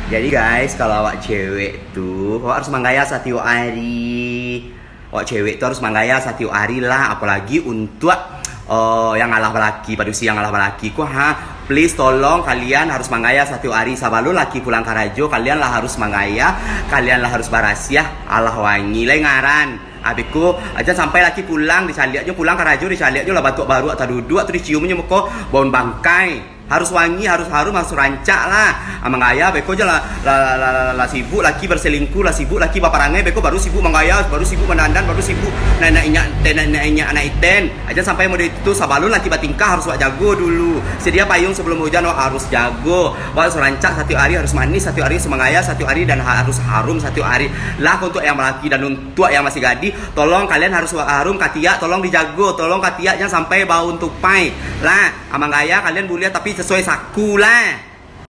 Jadi guys, kalau awak cewek tuh awak harus menggaya setiap hari. Awak cewek tuh harus menggaya setiap hari lah, apalagi untuk yang ngalah laki, pada usia yang ngalah laki ku please tolong kalian harus menggaya setiap hari. Sebelum laki pulang karajo, kalian lah harus menggaya, kalian lah harus barasia Allah wangi lai ngaran. Abiku aja sampai laki pulang dicaliaknya, pulang karajo dicaliaknya lah batuk baru atau duduk terus ciumnya muka bau bangkai. Harus wangi, harus harum, harus rancak lah. Menggaya beko aja lah sibuk laki berselingkuh, lah sibuk laki baparangai beko baru sibuk menggaya, baru sibuk mendandan, baru sibuk nenek anak iten. Aja sampai mode itu sabalun laki batingkah harus wak jago dulu. Sedia payung sebelum hujan wak harus jago. Wak harus rancak setiap hari, harus manis setiap hari, semengaya setiap hari, dan harus harum setiap hari. Lah untuk yang laki dan untuk yang masih gadi, tolong kalian harus harum katia, tolong dijago, tolong katia jangan sampai bau tupai. Lah, menggaya kalian boleh tapi sesuai saku lah.